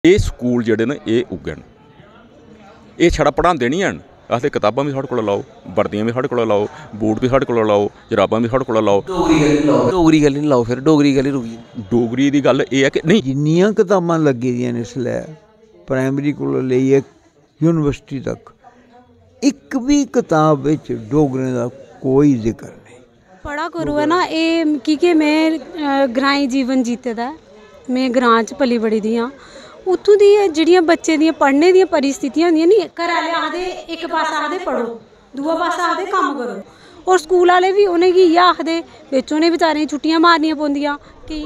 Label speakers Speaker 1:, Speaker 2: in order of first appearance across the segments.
Speaker 1: ये स्कूल जिहड़े न ये उग्गन ये छड़ा पढ़ाते नहीं हैं। आखदे किताबां भी साढ़े कोल लाओ, वर्दियां भी साढ़े कोल लाओ, बूट भी साढ़े कोल लाओ, जराबां भी साढ़े कोल लाओ।
Speaker 2: डोगरी गल नहीं लाओ, फिर डोगरी गल रुकी
Speaker 1: डोगरी दी गल ये है कि नहीं
Speaker 3: जिन्नियां किताबां लगी दियां न इसलै प्राइमरी कोला लेइयै यूनिवर्सिटी तक एक भी किताब विच डोगरें दा कोई जिक्र नहीं।
Speaker 4: पढ़ा करो है ना ये कि मैं ग्राईं जीवन जीते दा मैं ग्रां च पली बड़ी दी हाँ। उत्थों दी जिहड़ियां बच्चे दियां पढ़ने दियां परिस्थितियां होंदियां नी, घर आह्ले आखदे एक पासा आखदे पढ़ो, दूआ पासा आखदे कम्म करो, और स्कूल वाले भी उनेंगी इयै आखदे, बिच उनें बेचारें छुट्टियां मारनियां पौंदियां कि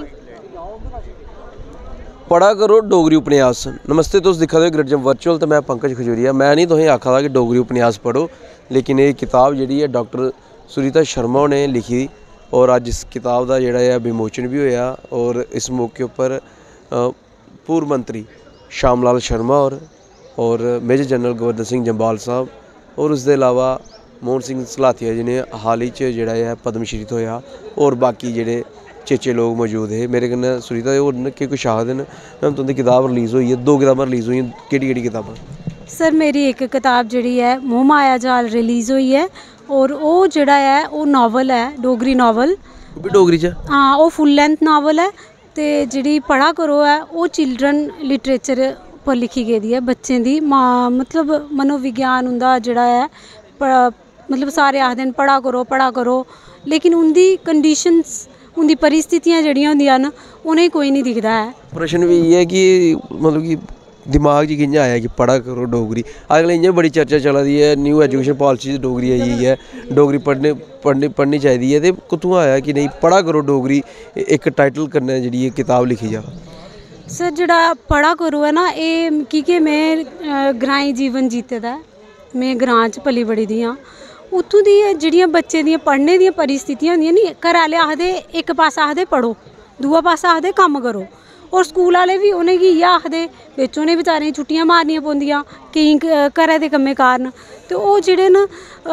Speaker 2: पढ़ा करो डोगरी उपन्यास। नमस्ते, तुस दिक्खा दे ग्रिडजम वर्चुअल तो मैं पंकज खजूरिया। मैं नहीं तुसें आखा दा कि डोगरी उपन्यास पढ़ो, लेकिन ये किताब जिहड़ी है डॉक्टर सुरीता शर्मा होरें लिखी और अज इस किताब का जिहड़ा है विमोचन भी होया। और इस मौके उपर पूर्व मंत्री श्याम लाल शर्मा और मेजर जनरल गोवर्धन सिंह जम्वाल साहब और उसके अलावा मोहन सिंह सलाथिया जी ने हाल ही जिहड़ा है पद्म श्री थोया और बाकी जिहड़े चेचे लोग मौजूद है। मेरे कन्नै सुरीता होर न कि कुछ आखदे न। मैम तुंदी किताब रिलीज़ हुई है, 2 किताबां रिलीज़ हुई, केह्ड़ी किताबां?
Speaker 4: सर मेरी एक किताब जिहड़ी है मोह माया जाल रिलीज़ हुई है और वो जिहड़ा है वो नावल है, डोगरी नावल
Speaker 2: भी डोगरी च।
Speaker 4: हाँ, वो फुल लेंथ नावल है। तो जिहड़ी पढ़ा करो है वो चिल्ड्रन लिटरेचर पर लिखी गेदी है, बच्चें दी मतलब मनोविज्ञान उंदा जिहड़ा है मतलब सारे आखदे न पढ़ा करो, लेकिन उनदी कंडीशंस उनदी परिस्थितियां जिहड़ियां होंदियां न उनें कोई नहीं दिखदा है।
Speaker 2: प्रश्न भी ये है कि मतलब कि दिमाग च कि'यां आया कि पढ़ा करो डोगरी? अजकल इ'यां बड़ी चर्चा चला दी है, न्यू एजुकेशन पॉलिसी च डोगरी आई गेई है, डोगरी पढ़नी चाहिदी है। तो कुत्थुआं आया कि नहीं पढ़ा करो डोगरी एक टाइटल कन्नै जेह्ड़ी किताब लिखी जा?
Speaker 4: सर जिहड़ा पढ़ा करो है ना ये कि मैं ग्राईं जीवन जीते दा मैं ग्रां च पली बड़ी दी हाँ। उत्थों दी जिहड़ियां बच्चे दियां पढ़ने दियां परिस्थितियां होंदियां नी, घर आह्ले आखदे एक पासा आखदे पढ़ो, दूआ पासा आखदे कम्म करो, और स्कूल वाले भी उनेंगी इयै आखदे, बिच उनें बेचारें छुट्टियां मारनियां पौंदियां केईं घरै दे कम्में कारण। तो ओह् जेह्ड़े न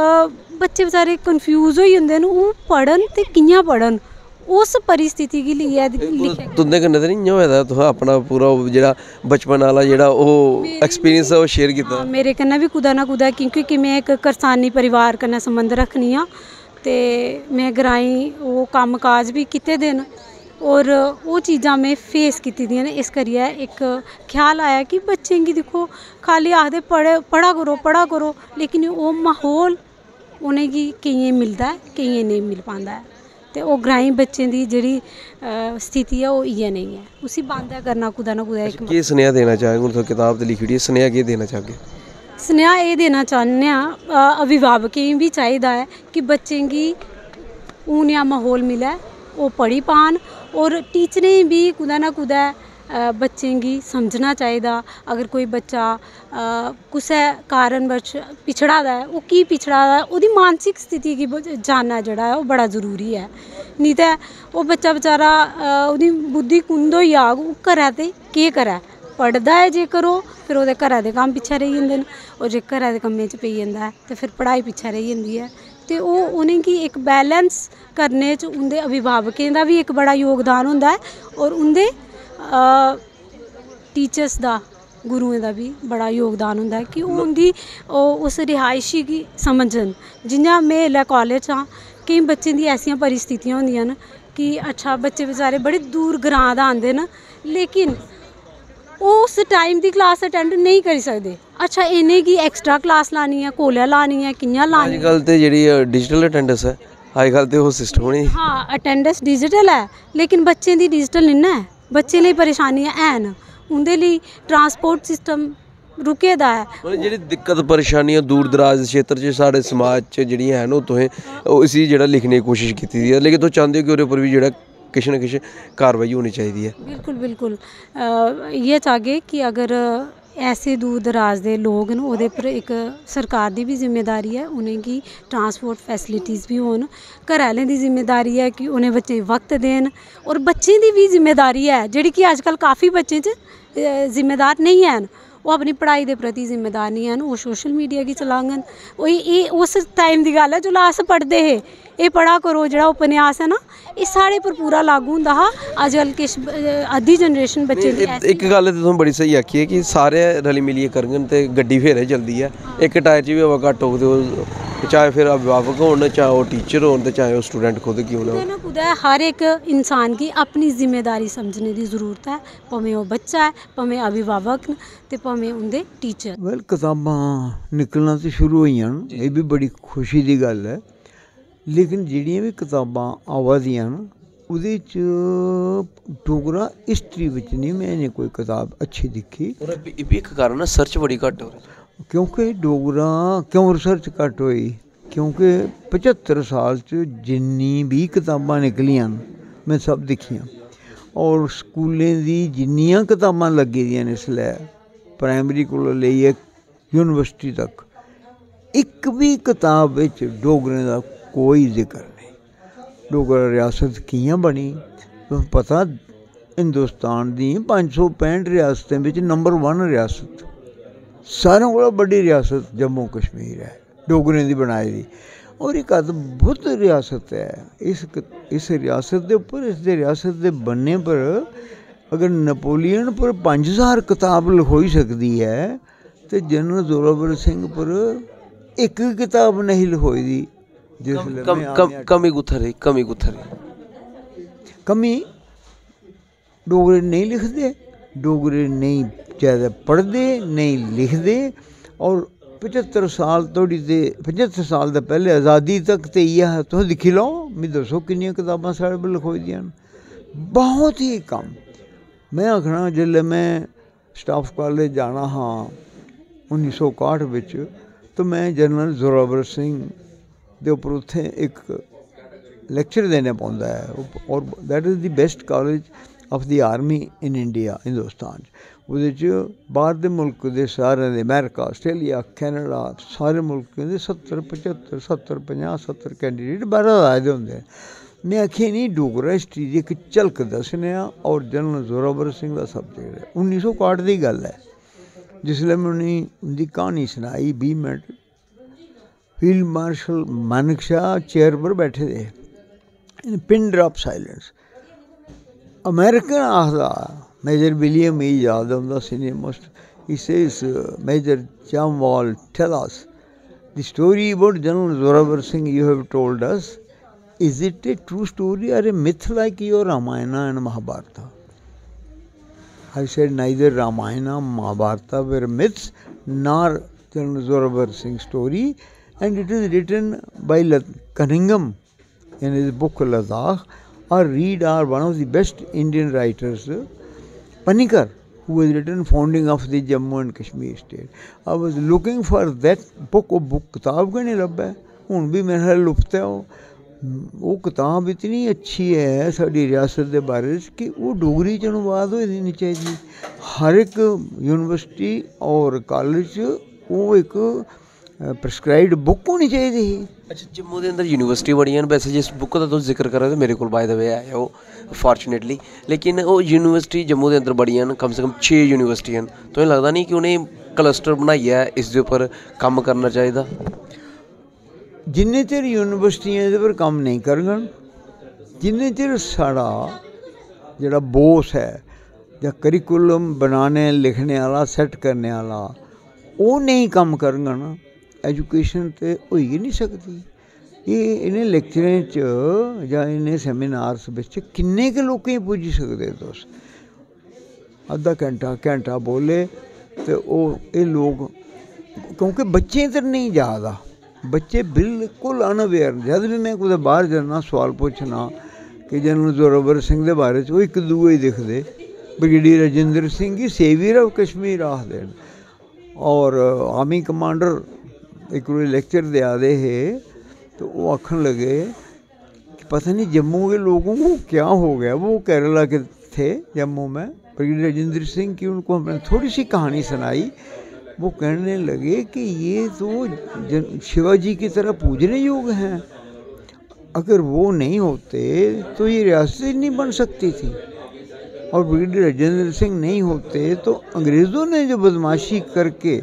Speaker 4: बच्चे बेचारे कन्फ्यूज होई जंदे न, ओह् पढ़न ते कि'यां पढ़न उस परिस्थिति गी लेइयै
Speaker 2: तुंदे कन्नै ते नहीं होया दा? तुस अपना पूरा जेह्ड़ा बचपन वाला जेह्ड़ा ओह् एक्सपीरियंस है ओह् शेयर कीता?
Speaker 4: मेरे कन्नै भी कुदै ना कुदै, क्योंकि मैं इक करसानी परिवार कन्नै संबंध रखनी आं ते मैं ग्राईं ओह् कम्म काज भी कीते दे न और वो चीज़ां में फेस कीती दियां न। इस करियै एक ख्याल आया कि बच्चें गी दिक्खो खाली आखदे पढ़ा करो, लेकिन ओह् माहौल उनेंगी केइयें मिलदा है, केइयें नेईं मिल पांदा है। तो ओह् ग्राईं बच्चें दी जेह्ड़ी स्थिति है ओह् इ'यै नेही है, उसी बंद करना कुदै ना कुदै।
Speaker 2: केह् सनेहा देना चाहेंगे? हून तुस किताब ते लिखी ओड़ी, सनेहा केह् देना चाहगे?
Speaker 4: सनेहा एह् देना चाह्न्ने आं अभिभावकें गी भी चाहिदा है कि बच्चें गी हून नेहा माहौल मिलै, ओह् पढ़ी पान, और टीचरें भी कुदै ना कुदै बच्चें गी समझना चाहिदा। अगर कोई बच्चा कुसै कारणवश पिछड़ा दा है, ओह् की पिछड़ा दा है, ओह्दी मानसिक स्थिति गी जानना जेह्ड़ा है ओह् बड़ा जरूरी है। नहीं ते ओह् बच्चा बेचारा ओह्दी बुद्धि कुंद होई जाग, ओह् करै ते केह् करै? पढ़दा है जेकर ओह्, फिर ओह्दे घरै दे कम्म पिच्छे रेही जंदे न, और जे घरै दे कम्में च पेई जंदा है ते फिर पढ़ाई पिच्छे रेही जंदी है। तो ओह् उनेंगी एक बैलेंस करने च उंदे अभिभावकें दा भी एक बड़ा योगदान होंदा है, और उंदे टीचर्स दा, गुरुएं दा भी बड़ा योगदान होंदा है कि उंदी उस रिहायशी गी समझन। जियां में एल्लै कॉलेज च हाँ, केईं बच्चें दी ऐसियां परिस्थितियां होंदियां न कि अच्छा बच्चे बेचारे बड़े दूर ग्रां दा आंदे न, लेकिन ओह् उस टाइम दी क्लास अटेंड नहीं करी सकदे। अच्छा इ'नें गी एक्स्ट्रा क्लास लानी है, कोलै लानी है, कि'यां लानी है?
Speaker 2: अजकल ते जेह्ड़ी डिजिटल अटेंडेंस है, अजकल ते ओह् सिस्टम नहीं।
Speaker 4: हाँ, अटेंडेंस डिजिटल है, लेकिन बच्चें दी डिजिटल नहीं है। बच्चें लेई परेशानियां हैन, उंदे लेई ट्रांसपोर्ट सिस्टम रुके दा है।
Speaker 2: मतलब जेह्ड़ी दिक्कत परेशानियां दूर दराज क्षेत्र च साढ़े समाज च जेह्ड़ियां हैन ओह् तुसें इसी जेह्ड़ा लिखने दी कोशिश कीती दी है, लेकिन तुस चाहते हो कि ओह्दे उप्पर भी जेह्ड़ा किश ना किश कार्रवाई होनी चाहिदी है।
Speaker 4: बिल्कुल इ'यै चाहगे कि अगर ऐसे दूर दराज दे लोग न ओह्दे पर एक सरकार दी भी जिम्मेदारी है, उनेंगी ट्रांसपोर्ट फैसिलिटीज़ भी होन, घर आह्लें दी जिम्मेदारी है कि उनें बच्चें गी वक्त देन, और बच्चें दी भी जिम्मेदारी है जेह्ड़ी कि अजकल काफ़ी बच्चें च जिम्मेदार नहीं हैन, वो अपनी पढ़ाई के प्रति जिम्मेदार नहीं हैं, वो सोशल मीडिया की चलांगन। ये उस टाइम की गल है जो अस पढ़ते हे, ये पढ़ा करो जो उपन्यास है ना, ये साढ़े पर पूरा लागू होंदा हा। अजकल किश अद्धी जनरेशन बच्चे
Speaker 2: एक गल ते तुसें बड़ी सही आखी है कि सारे रली मिलियै करङन ते गड्डी फेरे चलदी है। एक टायर च भी हवा घट्ट होग ते चाहे फिर अभिभावक होन, चाहे वो टीचर होन, ते चाहे वो स्टूडेंट खुद क्यों ना हो।
Speaker 4: कुदै हर एक इंसान की अपनी जिम्मेदारी समझने की जरूरत है, भावें वो बच्चा है, भावें अभिभावक न, ते भावें उनके टीचर।
Speaker 3: वेल कताबां निकलना तो शुरू होईयां न, ये भी बड़ी खुशी की गल है। लेकिन जिहड़ियां भी कताबां आवा दियां न उहदे च डोगरा हिस्टरी विच नहीं मैंने कोई कताब अच्छी दिखी।
Speaker 2: और ये भी एक कारण है, सर्च बड़ी घट हो रही।
Speaker 3: क्योंकि डोगरा क्यों रिसर्च घट होई, क्योंकि 75 साल च जिन्नी भी कताबां निकलियां मैं सब दिखियां, और स्कूलें दी जिन्नियां कताबां लगी दियां न इसलै प्राइमरी कोला लेइयै यूनिवर्सिटी तक, एक भी कताब विच डोगरें दा कोई जिक्र नहीं। डोगरा रियासत कियां बनी, तुसें पता हिंदुस्तान दी 565 रियासतें विच नंबर 1 रियासत, सारें कोला बड़ी रियासत जम्मू कश्मीर है डोगरें दी बनाई दी, और एक अद्भुत रियासत है। इस रियासत के उपर, इस रियासत के बनने पर अगर नपोलियन पर 5000 कताब लिखोई सकती है तो जनरल जोरावर सिंह पर एक किताब नहीं लिखोई दी।
Speaker 2: कमी गुत्थर
Speaker 3: कमी डोगरे नहीं लिखते, डोगरे नहीं ज़्यादा पढ़ते, नहीं लिखते, और 75 साल तोड़ी ते 75 साल तो पहले आज़ादी तक तो इयै तुस दिक्खी लो, मिगी दसो किन्नियां कताबां साढ़े पर लिखोई दियां न, बहुत ही कम। मैं आखना जिसलै मैं स्टाफ कॉलेज जाना हाँ 1961 विच, तो मैं जनरल जोरावर सिंह दे उपर उत्थे एक लैक्चर देना पौंदा है, और that is the best college of the army in India, Hindustan. उहदे च बाहर दे मुल्क दे सारे दे अमेरिका, आस्ट्रेलिया, कैनेडा, सारे मुल्कें दे 70, 75, 70, 50, 70 कैंडीडेट बाहरा आए दे होंदे। मैं आखिया नहीं डोगरा हिस्ट्री की एक झलक दसने, और जनरल जोरावर सिंह का सब्जेक्ट है। 1961 की गल है, जिसलै मैं उनकी कहानी सुनाई 20 minute, field marshal Manekshaw chair पर बैठे थे, पिन ड्रॉप साइलेंस। अमेरिकन आखदा मेजर विलियम ई याद आंदा senior most, he says major Jamwal tell us the story about general Zorawar Singh you have told us, is it a true story or a myth like your Ramayana and Mahabharata? I said neither Ramayana, Mahabharata were myths nor General Zorawar Singh's story, and it is written by Cunningham in his book Ladakh, or read one of the best Indian writers, Panikkar, who has written Founding of the Jammu and Kashmir state. I was looking for that book, किताब का नहीं लभा, हुण भी मेरे ख्याल लुप्त है वो किताब इतनी अच्छी है साड़ी रियासत के बारे कि वो डोगरी च अनुवाद होनी चाहिए। हर एक यूनिवर्सिटी और कॉलेज वो एक प्रिस्क्राइब्ड बुक होनी चाहिए।
Speaker 2: अच्छा, जम्मू के अंदर यूनिवर्सिटी बड़ियां, वैसे जिस बुक का तुम जिक्र करा तो मेरे को बाय द वे है वो फॉर्चुनेटली, लेकिन वो यूनिवर्सिटी जम्मू के अंदर बड़ियां न, कम से कम 6 यूनिवर्सिटियां, तो लगता नहीं कि उन्हें क्लस्टर बनाइए इसके उपर काम करना चाहिए?
Speaker 3: जिन्ने चिर यूनिवर्सिटियां इहदे पर काम नहीं करन, जिन्ने चिर साड़ा जिहड़ा बोस है या करिकुलम बनाने लिखने वाला सैट करने वाला वो नहीं काम करन, एजुकेशन तो हो ही नहीं सकती। ये इन्हें लेक्चरें च या इन्हें सैमीनार्स विच किन्ने के लोकें पुज्जी सकदे तुस? अद्धा घंटा बोले तो ये लोग, क्योंकि बच्चे इधर नहीं जादा, बच्चे बिल्कुल अनअवेयर। जब भी मैं कुछ बाहर जाना सवाल पूछना कि जनरल जोरावर सिंह के बारे वो एक दूए ही दिखते, ब्रिगेडियर राजेंद्र सिंह ही सेवियर ऑफ कश्मीर आखते हैं, और आर्मी कमांडर एक लेक्चर दे आते हैं तो वो आखन लगे कि पता नहीं जम्मू के लोगों को क्या हो गया। वो केरला के थे जम्मू में, ब्रिगेडियर राजेंद्र सिंह की उनको हमने थोड़ी सी कहानी सुनाई। वो कहने लगे कि ये तो शिवाजी की तरह पूजने योग्य हैं, अगर वो नहीं होते तो ये रियासत नहीं बन सकती थी। और ब्रिगेडियर राजेंद्र सिंह नहीं होते तो अंग्रेज़ों ने जो बदमाशी करके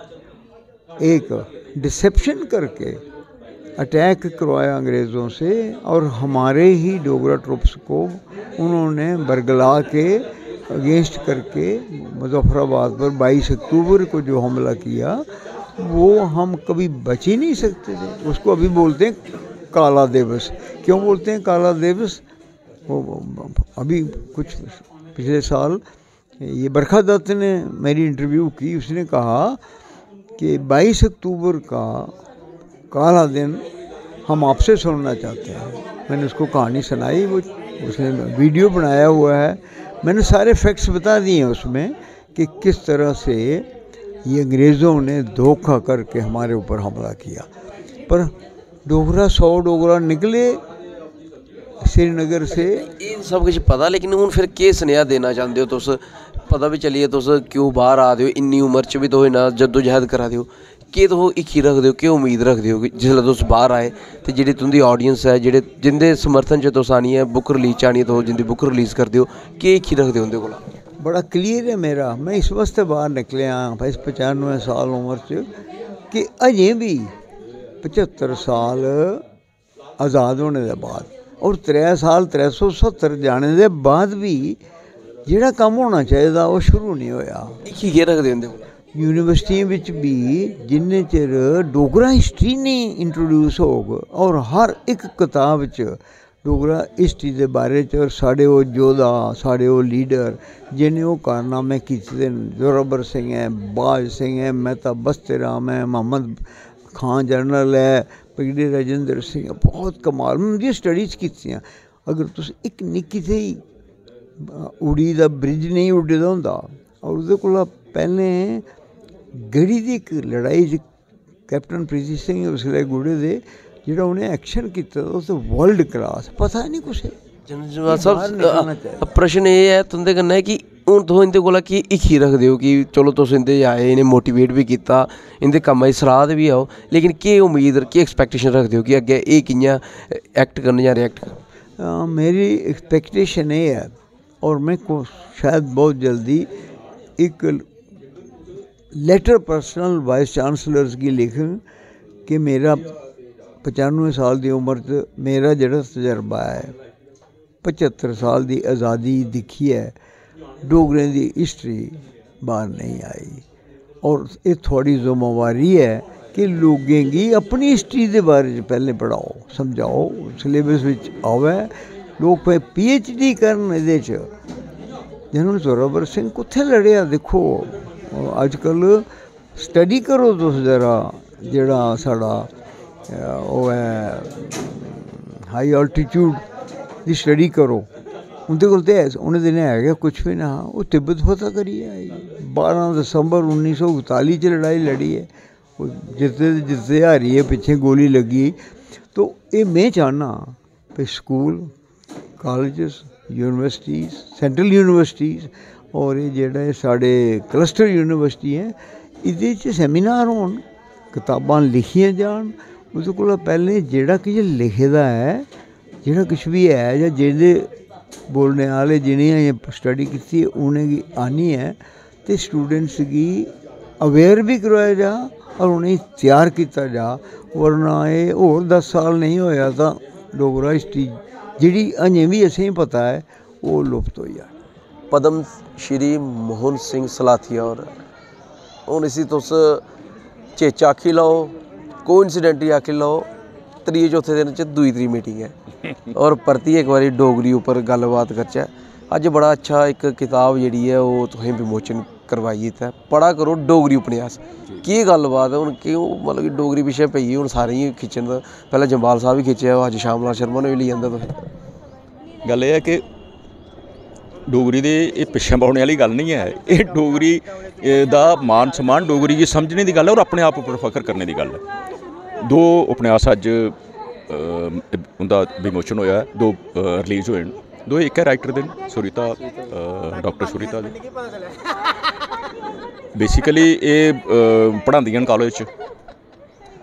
Speaker 3: एक डिसेप्शन करके अटैक करवाया अंग्रेज़ों से, और हमारे ही डोगरा ट्रुप्स को उन्होंने बरगला के अगेंस्ट करके मुजफ्फराबाद पर 22 अक्टूबर को जो हमला किया, वो हम कभी बच ही नहीं सकते थे। उसको अभी बोलते हैं काला दिवस। क्यों बोलते हैं काला दिवस? वो अभी कुछ पिछले साल ये बरखा दत्त ने मेरी इंटरव्यू की, उसने कहा कि 22 अक्टूबर का काला दिन हम आपसे सुनना चाहते हैं। मैंने उसको कहानी सुनाई, वो उसने वीडियो बनाया हुआ है, मैंने सारे फैक्ट्स बता दिए हैं उसमें कि किस तरह से ये अंग्रेज़ों ने धोखा करके हमारे ऊपर हमला किया। पर डोगरा 100 डोगरा निकले श्रीनगर से।
Speaker 2: ये सब कुछ पता, लेकिन हूँ फिर केह् सनेहा देना चाहते हो तुस? पता भी चलिए तुस क्यों बाहर आ दे हो, इन्नी उम्र च भी तुस इन्ना जद्दोजहद करा दे हो, केह् तुस हिक्खी रखदे हो, केह् उम्मीद रखदे हो कि जिसलै तुस बाहर आए ते जेह्ड़ी तुंदी ऑडियंस है, जेह्ड़े जिंदे समर्थन च तुस आनियै बुक रिलीज च आनियै तुस जिंदी बुक रिलीज़ करदे हो, केह् हिक्खी रखदे हो उंदे कोला?
Speaker 3: बड़ा क्लियर है मेरा, मैं इस वास्ते बाहर निकलिया इस 95 साल उम्र च कि अजें भी 75 साल आज़ाद होने के बाद और 3 साल 370 जाने के बाद भी जेड़ा काम होना चाहिए वो शुरू नहीं होया।
Speaker 2: हिक्खी केह् रखदे उंदे कोला?
Speaker 3: यूनिवर्सिटियों विच भी जिन्ने चिर डोगरा हिस्ट्री नहीं इंट्रोड्यूस होग और हर एक किताब च डोगरा हिस्ट्री के बारे च, और साढ़े वो योद्धा, साढ़े वो लीडर जिन्हें वो कारनामे कीते न, जोरावर सिंह है, बाज सिंह है, मेहता बस्ते राम है, मोहम्मद खान जनरल है, ब्रिगेडियर राजेंद्र सिंह, बहुत कमाल उन्दी स्टडीज़ कीतियां। अगर तुस एक निक्की जेही उड़ी दा ब्रिज नहीं उड्डे दा होंदा, और उहदे कोला पैह्ले गढ़ी दी एक लड़ाई च कैप्टन प्रीति सिंह उसलै गुड़े दे जेह्ड़ा उ'नें एक्शन कीता उस वर्ल्ड क्लास, पता नहीं कुछ
Speaker 2: प्रश्न ये है तुंदे कन्नै कि हूँ तुस इंदे कोला की हिक्खी रखदे हो कि चलो तुस इंदे आए, इन्हें मोटिवेट भी कीता, इंदे कम्मा दी सलाह दे भी आओ, लेकिन केह् उम्मीद, केह् एक्सपैक्टेशन रखदे हो कि अग्गें एह् कि'यां एक्ट करन जां रिएक्ट करन?
Speaker 3: मेरी एक्सपेक्टेशन ये है, और मैं को शायद बहुत जल्दी एक लेटर पर्सनल वाइस चांसलर्स की लिखूँ कि मेरा 95 साल की उम्र च मेरा जेह्ड़ा तजर्बा है, 75 साल की आज़ादी दिक्खी है, डोगरें की हिस्ट्री बाहर नहीं आई, और ये थोड़ी जिम्मेवारी है कि लोगों की अपनी हिस्ट्री के बारे में पहले पढ़ाओ, समझाओ, सिलेबस में आवे, लोग भाई PhD करन एह्दे च। जनरल जोरावर सिंह कुत्थै लड़ेआ देखो, अजकल स्टडी करो तुस जरा, जेह्ड़ा साढ़ा ओह् है हाई अल्टीट्यूड की स्टडी करो, उंदे कोल ते उ'नें दिनें है गै कुछ भी ना, वो तिब्बत फतह करियै आई, 12 दिसंबर 1941 च लड़ाई लड़ी है, जितते हारी है, पिछे गोली लगी। तो ये मैं चाहना भाई school, colleges, universities, central universities और ये जेह्ड़े साढ़े क्लस्टर यूनिवर्सिटी हैं, इहदे च सैमीनार होन, किताबां लिखियां जान, उसदे कोला पैह्लें जेह्ड़ा किश लिखे दा है, जेह्ड़ा किश भी है जां जेह्दे बोलने आह्ले जिनें स्टडी कीती उ'नेंगी आनी है ते स्टूडेंट्स गी अवेयर भी करवाया जा और उ'नेंगी त्यार किया जा, वरना ये होर 10 साल नहीं होया तां डोगरा हिस्ट्री जिहड़ी अजें भी असेंगी पता है वो लुप्त होई जानी।
Speaker 2: पद्म श्री मोहन सिंह सलाथिया होर हूँ इसी तुस चेचा आखी लैओ, कोइंसिडेंटली आखी लैओ, त्रीए चौथे दिन च दूई त्री मीटिंग है और परतियै इक बारी डोगरी उप्पर गल्लबात करचै। अज्ज बड़ा अच्छा एक किताब जेह्ड़ी है वो तुसें विमोचन करवाई इत्थै, पढ़ा करो डोगरी उपन्यास, केह् गल्लबात है हूँ, क्यों मतलब कि डोगरी पिच्छे पेई हूँ सारें गी खिच्चन, पैह्लें जम्वाल साहब भी खिच्चेआ, अज्ज श्याम शर्मा ने भी लेई आंदा तुसें।
Speaker 1: गल एह् है कि डोगरी दे एह् पिच्छे पौने आह्ली गल नहीं है, एह् डोगरी दा मान सम्मान, डोगरी गी समझने दी गल है और अपने आप उप्पर फखर करने दी गल है। 2 उपन्यास अज्ज उंदा विमोचन होया, 2 रिलीज़ होए न, 2 इक है राइटर दे सुरीता, डॉक्टर सुरीता दे। बेसिकली एह् पढ़ांदियां न कॉलेज च,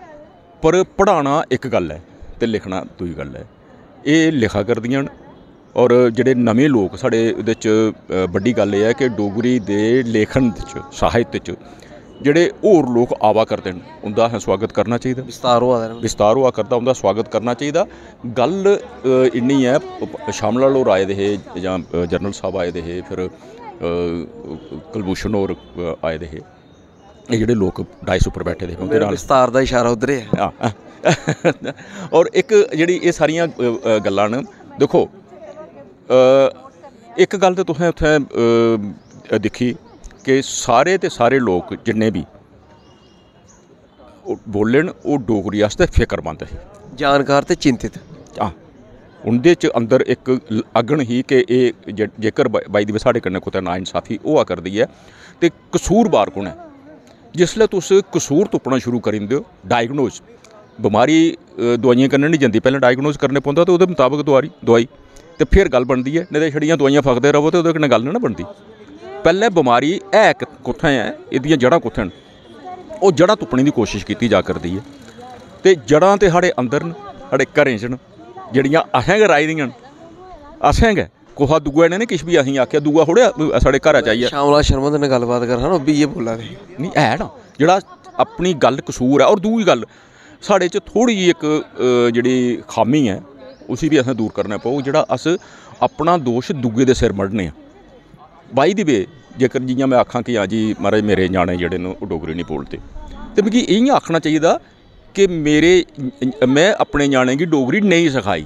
Speaker 1: पर पढ़ाना इक गल है ते लिखना दूई गल है। एह् लिखा करदियां न और ਜਿਹੜੇ ਨਵੇਂ ਲੋਕ ਸਾਡੇ ਇਹਦੇ 'ਚ ਵੱਡੀ ਗੱਲ ਇਹ ਹੈ ਕਿ ਡੋਗਰੀ ਦੇ ਲੇਖਣ 'ਚ ਸਾਹਿਤ 'ਚ ਜਿਹੜੇ ਹੋਰ ਲੋਕ ਆਵਾ ਕਰਦੇ ਨੇ ਉਹਦਾ ਸਵਾਗਤ ਕਰਨਾ ਚਾਹੀਦਾ, ਵਿਸਤਾਰ ਹੋਆ ਕਰਦਾ ਉਹਦਾ ਸਵਾਗਤ ਕਰਨਾ ਚਾਹੀਦਾ। ਗੱਲ ਇੰਨੀ ਹੈ शामल होर आए दे हे जां जनरल साहब आए दे हे फिर कुलभूषण होर आए दे हे, ये जेह्ड़े लोग डाइस उप्पर बैठे दे उं'दे नाल
Speaker 2: विस्तार दा इशारा उद्धर है।
Speaker 1: और एक जेह्ड़ी एह् सारियां गल्लां न देखो एक गल ते तुसें उत्थें दिक्खी कि सारे ते सारे लोग जिन्ने भी बोलन ओह् डोगरी आस्तै फिक्रमंद हे,
Speaker 2: जानकार ते चिंतित।
Speaker 1: हाँ उंदे च अंदर एक अगन ही कि ये जेकर बाई दी साढ़े कन्नै कुतै नाइंसाफी होआ करदी है तो कसूरबार कुण है। जिसलै तुस कसूर तुप्पना शुरू करी दिंदे हो, डायगनोज बमारी दवाइयां कन्नै नहीं जंदी, पैह्लें डायगनोज करने पौंदा तो उहदे मुताबक दवाई ते फिर गल बनदी है, नहीं तो छड़ियां दवाइयां फकदे रवो तो उहदे कन्नै गल नहीं बनदी। पैह्लें बमारी है कुत्थें है, इहदियां जड़ां कुत्थें न, ओह् जड़ां तुप्पने की कोशिश की जा करदी है। ते जड़ां ते साढ़े अंदर न, साढ़े घरें च न, जड़ियां असें गै राई दियां न, असें गै कुसा दूए ने किश भी असीं आखेआ दूआ थोड़े साढ़े घर च आइयै
Speaker 2: शामला शर्मा दे गलबात कर ओह् बी इ'यै बोला दे
Speaker 1: नहीं है ना, जेह्ड़ा अपनी गल कसूर है। और दूई गल साढ़े च थोड़ी जी एक जेह्ड़ी खामी है उसी भी असें दूर करना पौग, जेह्ड़ा अस अपना दोष दूए दे सिर मढ़ने आं। बाई दी वे जेकर जियां मैं आखां कि हाँ जी महाराज मेरे ञ्याणे जेह्ड़े न ओह् डोगरी नहीं बोलदे, ते मिगी इ'यां आखना चाहिदा कि मैं अपने ञ्याणे गी डोगरी नहीं सखाई।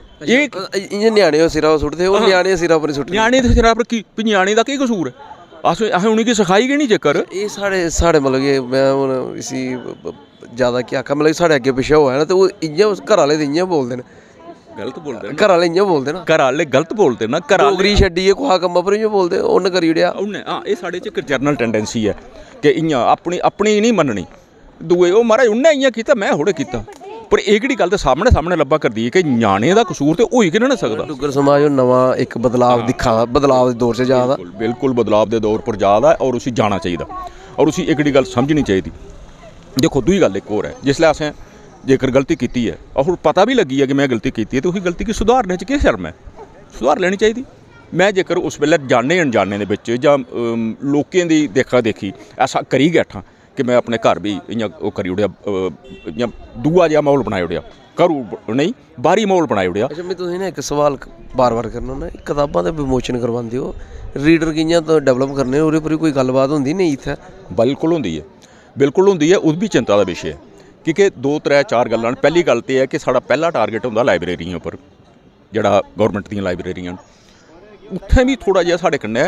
Speaker 2: इ'यां ञ्याणे सिरा सुट्टदे, ओह् ञ्याणे सिरा पर सुट्टदे,
Speaker 1: ञ्याणे दे सिरा पर की ञ्याणे दा केह् कसूर है, असें उ'नेंगी सखाई गै नहीं। जेकर
Speaker 2: एह् साढ़े मतलब कि मैं हून इसी ज़्यादा क्या आखां, मतलब साढ़े अग्गें पिच्छें होआ ना तो ओह् इ'यां घर आह्ले ते इ'यां बोलदे न,
Speaker 1: गलत बोलदे न,
Speaker 2: घर आह्ले इ'यां बोलदे न,
Speaker 1: घर आह्ले गलत बोलदे न, घर
Speaker 2: डोगरी छड्डियै कुसै कम्मा पर इ'यां बोलदे, उन्न करी ओड़ेआ
Speaker 1: उन्नै। हाँ एह् साढ़े च इक जरनल टेंडेंसी है कि इ'यां अपनी नहीं मननी, दूए ओह् महाराज उन्नै इ'यां कीता मैं थोड़े कीता। पर एह्कड़ी गल ते सामने लब्भा करदी है कि ञ्याणे दा कसूर ते होई गै ना सकदा।
Speaker 2: डुग्गर समाज नवां एक बदलाव दिक्खा दा, बदलाव दे दौर च जा दा,
Speaker 1: बिल्कुल बदलाव दे दौर पर जा दा और उसी जाना चाहिए और उसी एह्कड़ी गल समझनी चाहिए। देखो दूई गल एक होर है, जिसलै असें जेकर गलती कीती है और पता भी लगी है कि मैं गलती की है तो उसी गलती गी सुधारने च केह् शर्म है, सुधार लैनी चाहिए। मैं जेकर उस वेल्ले जाने अनजाने दे बिच जां लोकें दी देखा देखी ऐसा करी बैठा कि मैं अपने घर भी इ'यां ओह् करी ओड़ेआ, इ'यां दूआ जेहा माहौल बनाई ओड़ेआ, घरू नहीं बाहरी माहौल बनाई ओड़ेआ।
Speaker 2: अच्छा मैं तुसें ना इक सवाल बार बार करना होन्ना, कताबां दे विमोचन करवांदे हो, रीडर कि'यां डेवलप करने ओह्दे पर कोई गल्लबात होंदी नहीं इत्थै?
Speaker 1: बिल्कुल होंदी है, बिल्कुल होंदी है, उस भी चिंता का विशे है क्योंकि 2 3 4 गल्लां न। पहली गल ते है कि साढ़ा पहला टारगेट होंदा लाइब्रेरियां पर, जेह्ड़ा गौरमेंट दियां लाइब्रेरियां न उत्थें भी थोड़ा जिहा साढ़े कन्नै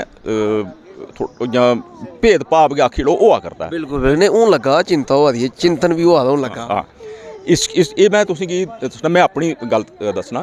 Speaker 1: जां भेदभाव गै आखी लो होआ करदा है।
Speaker 2: बिल्कुल नहीं हून लग्गा चिंता होआ दी है, चिंतन भी होआ दा हून लग्गा।
Speaker 1: हाँ इस एह् मैं तुसेंगी दस्सना, मैं अपनी गल दस्सना,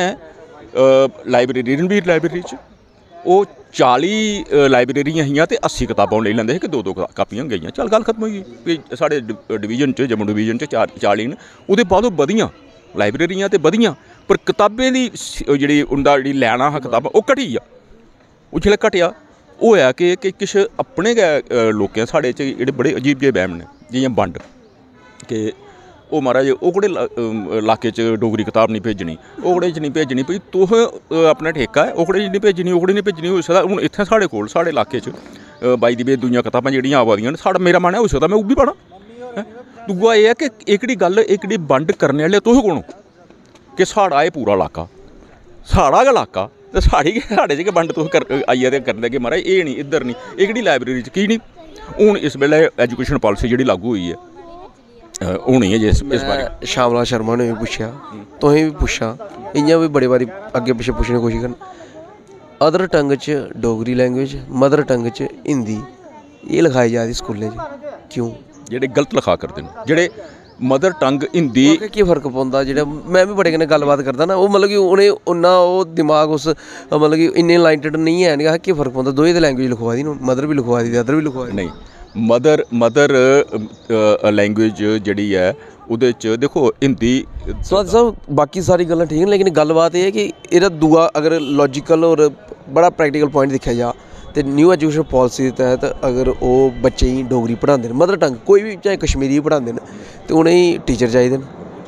Speaker 1: कदें लाइब्रेरियन भी लाइब्रेरी च ओह् 40 लाइब्रेरियां हियां ते 80 कताबां लेई लैंदे हे कि 2 कापियां गेइयां, चल गल खत्म होई गेई। साढ़े डिवीजन च जम्मू डिवीजन च 40 न, ओह्दे बाद ओह् बधियां लाइब्रेरियां ते बधियां, पर कताबें दी जेह्ड़ी उं'दा जेह्ड़ी लैना हा कताबां ओह् घटी गेआ। ओह् जिसलै घटेआ होया कि किश अपने गै लोकें साढ़े च जेह्ड़े बड़े अजीब जेह् बैह्म न, जि'यां बंड कि ओह् महाराज ओह्कड़े इलाके च डोगरी कताब नहीं भेजनी, ओह्कड़े च नहीं भेजनी, भाई तुस अपना ठेका है, ओह्कड़े च नहीं भेजनी, ओह्कड़े नहीं भेजनी। होई सकदा हून इत्थें साढ़े कोल साढ़े इलाके च बाई दी बे दूइयां कताबां जेह्ड़ियां आवा दियां न, साढ़ा मेरा मन है होई सकदा मैं ओह् बी पढ़ां। दूआ एह् है कि एह्कड़ी गल्ल एह्कड़ी बंड करने आह्ले तुस कौन हो कि साढ़ा एह् पूरा इलाका साढ़ा गै इलाका ते साढ़े च गै बंड तुस आइयै ते करदे कि महाराज एह् नहीं इद्धर नहीं, एह्कड़ी लाइब्रेरी च की नहीं। हून इस वेल्ले एजुकेशन पॉलिसी जेह्ड़ी लागू होई है होनी है जिस बारे
Speaker 2: शामला शर्मा ने भी पुच्छेआ, तुसें भी पुच्छा, इ'यां भी बड़े बारी अग्गे पिच्छे पुच्छने दी कोशिश करना, अदर टंग च डोगरी लैंग्वेज, मदर टंग च हिंदी एह् लिखाई जा दी स्कूलें च, क्यों?
Speaker 1: जेह्ड़े गलत लिखा करदे न, जेह्ड़े मदर टंग हिंदी
Speaker 2: केह् फर्क पौंदा? जेह्ड़ा मैं भी बड़े कन्नै गल्लबात करदा ना, ओह् मतलब कि उ'नें उन्ना ओह् दिमाग उस मतलब कि इन्ने लाइटेड नहीं है कि केह् फर्क पौंदा? दोए ते लैंग्वेज लिखवा दी, मदर भी लिखवा दी, अदर भी लिखवा दी।
Speaker 1: नहीं मदर लैंग्वेज जेह्ड़ी है ओह्दे च देखो हिंदी
Speaker 2: सब बाकी सारी गल्लां ठीक न, लेकिन गल्लबात एह् है कि एह्दा दूआ अगर लॉजिकल और बड़ा प्रैक्टिकल पॉइंट दिक्खेआ जा तो न्यू एजुकेशन पॉलिसी के तहत अगर ओह् बच्चें गी डोगरी पढ़ांदे न, मदर टंग कोई भी चाहे कश्मीरी पढ़ांदे न, तो उ'नेंगी टीचर चाहिदे न,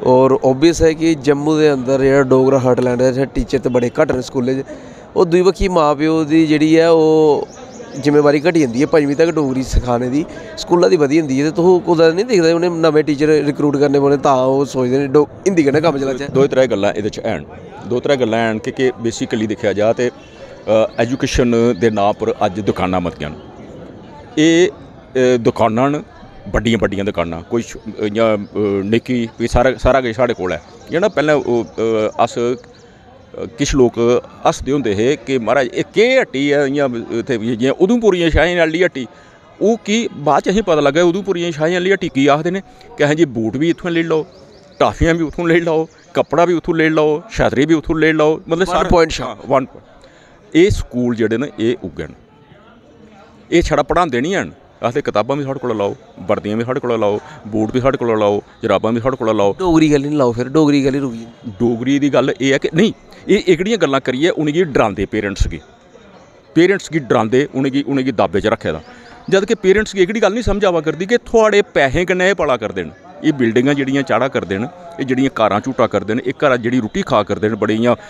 Speaker 2: और ओबियस है कि जम्मू के अंदर जो डोगरा हार्टलैंड है टीचर तो बड़े घट ने स्कूलें और दूई बक्खी माँ प्यो की जी है वो जिम्मेवारी घटी जाती है 5वीं तक डोगरी सिखाने की स्कूलों की वधी होंगी है तो तुम कुदै नहीं दिखते उन्हें नवे टीचर रिक्रूट करने पौने तां वो सोचते हैं हिंदी कन्नै कम्म चलाचै।
Speaker 1: दो त्रै गल्लां इहदे च हैन, दो त्रै गल्लां हैन कि बेसिकली दिक्खेआ जा ते एजुकेशन दे नां पर अज्ज दुकानां मतियां न। एह् दुकानां न बड्डियां बड्डियां दुकानां, कोई इ'यां निक्की भी सारा किश साढ़े कोल है। जेह्ड़ा पैह्लें अस किश लोक हसदे होंदे हे कि महाराज एह् केह् हट्टी ऐ इ'यां इत्थै जि'यां उधमपुरियें शाहें आह्ली हट्टी, ओह् की बाद च असें पता लग्गा उधमपुरियें शाहें आह्ली हट्टी की आखदे ने कि असें जी बूट भी इत्थुआं लेई लैओ, टाफियां भी उत्थुं लेई लैओ, कपड़ा भी उत्थुं लेई लैओ, छतरी भी उत्थुं लेई लैओ, मतलब सारा
Speaker 2: पॉइंट
Speaker 1: वन पॉइंट। एह् स्कूल जेह्ड़े न एह् उग्गे न, एह् छड़ा पढ़ांदे नहीं हैन, आखदे कताबां भी साढ़े कोला लाओ, वर्दियां भी साढ़े कोला लाओ, बूट भी साढ़े कोला लाओ, जराबां भी साढ़े कोला लाओ।
Speaker 2: डोगरी गल्ल नहीं लाओ, फिर डोगरी गल्ल रुकी
Speaker 1: डोगरी दी गल्ल एह् है कि नहीं, एह् एह्कड़ियां गल्लां करियै उनेंगी डरांदे, पेरेंट्स गी डरांदे, उनेंगी दाबे च रक्खे दा। जद कि पेरेंट्स गी एह्कड़ी गल्ल नहीं समझ आवा करदी कि थुआढ़े पैहें कन्नै एह् पढ़ा करदे न, एह् बिल्डिंगां जेह्ड़ियां चाढ़ा करदे न, एह् जेह्ड़ियां कारां झूटा करदे न, एह् घरा जेह्ड़ी रुट्टी खा करदे न बड़े इ'यां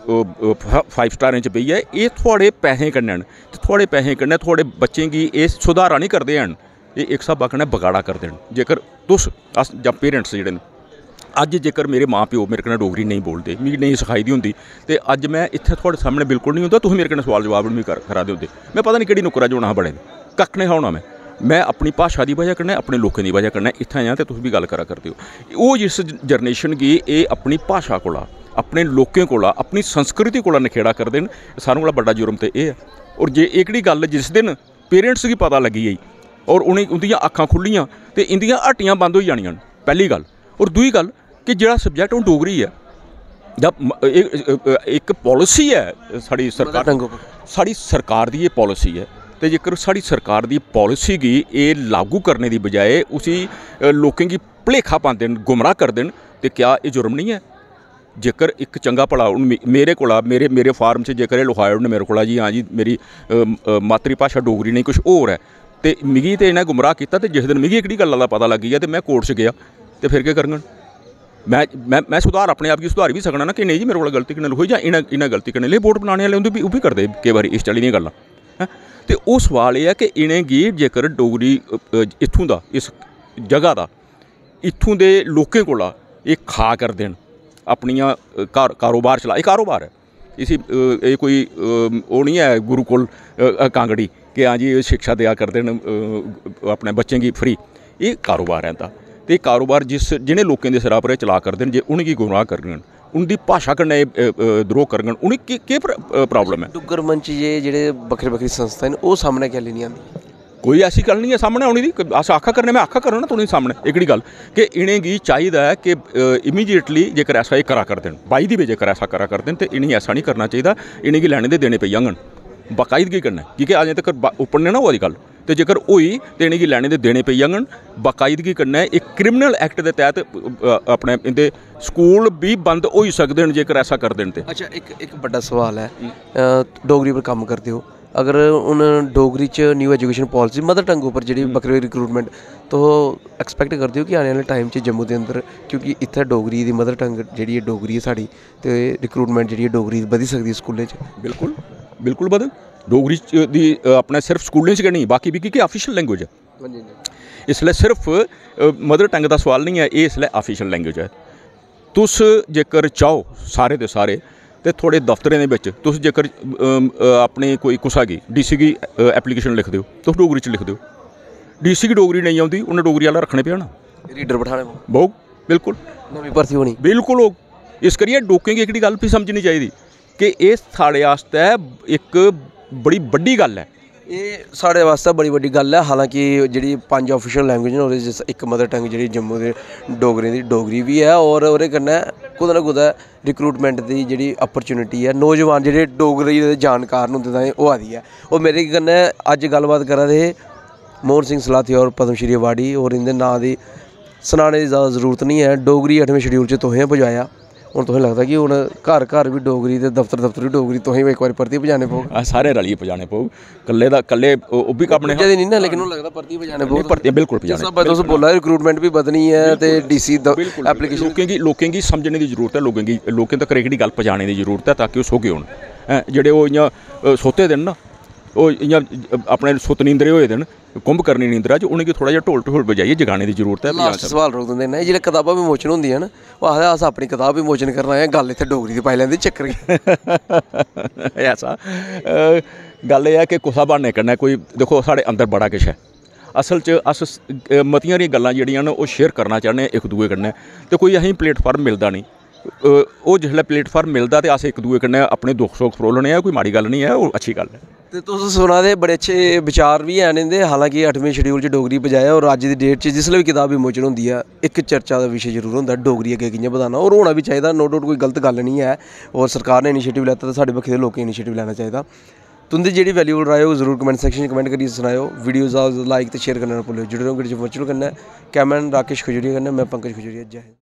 Speaker 1: 5 स्टारें च बेहियै, एह् थुआढ़े पैहें कन्नै न। ते थुआढ़े पैहें कन्नै थुआढ़े बच्चें गी एह् सुधारा नहीं करदे हैन, एह् इक स्हाबा कन्नै बगाड़ा करदे न। जेकर तुस अस जां पेरेंट्स जेह्ड़े न अज्ज जेकर मेरे मां प्यो मेरे कन्नै डोगरी नहीं बोलदे, मिगी नहीं सखाई दी होंदी ते अज्ज मैं इत्थै थुआढ़े सामने बिल्कुल नहीं होंदा, तुस मेरे कन्नै सवाल जवाब नहीं करा दे होंदे, मैं पता नहीं केह्ड़ी नुक्करा च होना हा बड़े कक्ख नहीं हा होना। मैं अपनी भाशा की वजह कन्नै, अपने लोकें की वजह कन्नै इत्थै आया ते तुस भी गल्ल करा करदे हो। ओह् जिस जनरेशन गी एह् अपनी भाशा कोला, अपने लोकें कोला, अपनी संस्कृति कोला नखेड़ा करदे न, सारें कोला बड्डा जुर्म ते एह् ऐ। और जे एह्कड़ी गल्ल जिस दिन पेरेंट्स गी पता लगी गेई और उनें उंदियां अक्खां खुल्लियां ते इंदियां हट्टियां बंद होई जानियां न, पैह्ली गल्ल। और दूई गल्ल कि जेह्ड़ा सब्जैक्ट हून डोगरी है जां इक पॉलिसी है साढ़ी सरकार दी, एह् पॉलिसी है ते जेकर साढ़ी सरकार दी पॉलिसी गी एह् लागू करने दी बजाए उसी लोकें गी भलेखा पांदे न, गुमराह करदे न, ते क्या एह् जुर्म नहीं है? जेकर एक चंगा भला हून मेरे कोला मेरे फार्म च जेकर एह् लखाए उड़न मेरे कोला जी हाँ जी मेरी मातृ भाशा डोगरी नहीं कुछ होर है ते मिगी ते इ'नें गुमराह कीता, ते जिस दिन मिगी एह्कड़ी गल्ला दा पता लगी गेआ ते मैं कोर्ट च गया ते फिर केह् करङन? मैं सुधार अपने आप गी सुधारी भी सकना ना कि नहीं जी मेरे कोला गलती कन्नै लखोई, जां इ'नें गलती कन्नै ले बोर्ड बनाने आह्ले उं'दी बी करदे केईं बारी इस चाल्ली दियां गल्लां हैं। ते ओह् सवाल एह् है कि इ'नेंगी जेकर डोगरी इत्थूं दा, इस जगह दा, इत्थूं दे लोकें कोला एह् खा करदे न, अपनियां कारोबार चला, एह् कारोबार है, इसी एह् कोई ओह् नहीं है गुरुकुल कांगड़ी कि हाँ जी शिक्षा देआ करदे न अपने बच्चें गी फ्री, एह् कारोबार है इंदा। ते कारोबार जिनें लोकें दे सिरा पर एह् चला करदे न, जे उनेंगी गुमराह करङन, उंदी भाशा कन्नै द्रोह करङन, उनेंगी केह् प्रॉब्लम है?
Speaker 2: डुग्गर मंच जेह्ड़े बक्खरी बक्खरी संस्था न ओह् सामने कैल्ली नहीं आंदी?
Speaker 1: कोई ऐसी गल्ल नहीं है सामने औने दी, अस आखा करने, मैं आखा करना ना तुसेंगी सामने एह्कड़ी गल्ल कि इनेंगी चाहिदा है कि इमीडिएटली जेकर ऐसा एह् करा करदे न, बाई दी बे जेकर ऐसा करा करदे न, ते इनेंगी ऐसा नहीं करना चाहिदा, इनेंगी लैने दे देने पेई जाङन बाकायदगी कन्नै, क्योंकि अजें तक उप्पर नहीं ना होआ दी गल्ल, ते जेकर होई ते इनेंगी लैने दे देने पेई जाङन बाकायदगी कन्नै। इक क्रिमिनल एक्ट दे तैह्त अपने इंदे स्कूल भी बंद होई सकदे न जेकर ऐसा करदे न ते।
Speaker 2: अच्छा एक बड्डा सवाल है, डोगरी पर कम्म करदे हो, अगर हून डोगरी च new education policy mother tongue उप्पर जी बक्खरी रिक्रूटमेंट तो एक्सपैक्ट करदे हो कि आने आह्ले टाइम च जम्मू के अंदर, क्योंकि इत्थै डोगरी दी मदर टंग जी डोगरी है साढ़ी, तो रिक्रूटमेंट जी डोगरी बधी सकदी स्कूलें च? बिल्कुल
Speaker 1: बिल्कुल बधग डोगरी दी अपने सिर्फ स्कूलें च गै नहीं, बाकी भी कि ऑफिशियल लैंग्वेज है इसलै, सिर्फ मदर टंग का सवाल नहीं है, ये इसलै ऑफिशियल लैंग्वेज है। तुस जेकर चाहो सारे दे सारे ते थोड़े दफ्तरें दे बिच तुस जेकर अपने कोई कुसा गी डीसी गी एप्लीकेशन लिख दिओ, तुस डोगरी च लिख दिओ, डीसी गी डोगरी नहीं आउंदी, उन्हें डोगरी आह्ला रखने पेआ ना,
Speaker 2: रीडर बिठाने
Speaker 1: बहु बिल्कुल
Speaker 2: नवीं भर्थी होनी
Speaker 1: बिल्कुल होग। इस करियै लोकें गी एह्कड़ी गल्ल भी समझनी चाहिदी कि एह् साढ़े आस्तै इक बड़ी बड्डी गल्ल है,
Speaker 2: ये साढ़े वास्ते बड़ी बड्डी गल्ल है। हालांकि जी 5 ऑफिशियल लैंग्वेज न ओह्दे च एक मदर टंग जी जम्मू के डोगरें दी डोगरी भी है, और ओह्दे कन्नै कुदै ना कुदै रिक्रूटमेंट की जी अपरचुनिटी है, नौजवान जेह्ड़े डोगरी दे जानकार न उं'दे ताईं होआ दी है। और मेरे कन्नै अज्ज गल्लबात करा दे मोहन सिंह सलाथिया और पद्म श्री अवार्डी, और इंदे नांऽ दी सनाने की ज़्यादा जरूरत नहीं है। डोगरी 8वें शेड्यूल च तुसें पजाया, हुण तुसें लगदा कि हुण घर घर भी डोगरी ते दफ्तर दफ्तर भी डोगरी तुसें भी एक बार परतियै पजाने पौग।
Speaker 1: सारे रलियै पजाने पौग, कल्ले ओह् बी कम्म
Speaker 2: पुज्जा दी नहीं ना, लेकिन हुण लगदा परतियै पजाने पौग।
Speaker 1: परतियै बिल्कुल पजाने।
Speaker 2: तुस बोला रिक्रूटमेंट भी बधनी है ते डीसी एप्लीकेशन
Speaker 1: लोकें गी समझने की जरूरत है, लोकें तक एह्कड़ी गल्ल पजाने की जरूरत है ताकि ओह् सोगे होन। जेह्ड़े ओह् इ'यां सोते दे न, ओह् इ'यां अपने सुत नींदरे होए दे न, कुंभ करनी नींदरा च, उ'नेंगी थोड़ा जिहा ढोल बजाइयै जगाने की जरूरत है।
Speaker 2: लास्ट सवाल रोक दिंदे न, जिसलै कताबां विमोचन होंदियां न, ओह् आखदे अस अपनी कताब विमोचन करना है, गल्ल इत्थै डोगरी दी पाई लैंदे चक्कर।
Speaker 1: ऐसा गल्ल एह् है कि कुसै ब्हान्ने कन्नै कोई दिक्खो साढ़े अंदर बड़ा किश है। असल च अस मतियां हारियां गल्लां जेह्ड़ियां न ओह् शेयर करना चाह्न्ने इक दूए कन्नै, ते कोई असेंगी प्लेटफार्म मिलदा नहीं। ओह् जिसलै प्लेटफार्म मिलदा ते अस इक दूए कन्नै अपने दुख सुख फरोलने आ, कोई माड़ी गल्ल नहीं है, ओह् अच्छी गल्ल है।
Speaker 2: ते तुस सुना दे बड़े अच्छे विचार भी हैन इंदे। हालांकि 8वें शेड्यूल च डोगरी बजाया, और अज्ज दी डेट च जिसलै भी किताब विमोचन होंदी है एक चर्चा का विशे जरूर होंदा डोगरी अग्गें कि'यां बधाना, और होना भी चाहिए। नो डाउट कोई गलत गल्ल नहीं है, और सरकार ने इनिशिएटिव लैता ते साढ़े बक्खी दे लोकें इनिशिएटिव लैना चाहिए। तुंदी जेह्ड़ी वैल्यूबल राय हो जरूर कमेंट सेक्शन च कमेंट करियै सनाओ। वीडियोज़ लाइक ते शेयर करना ना भुल्लो। जुड़े रहो वर्चुअल कन्नै। कैमरामैन राकेश खजूरिया कन्नै मैं पंकज खजूरिया। जय हिंद।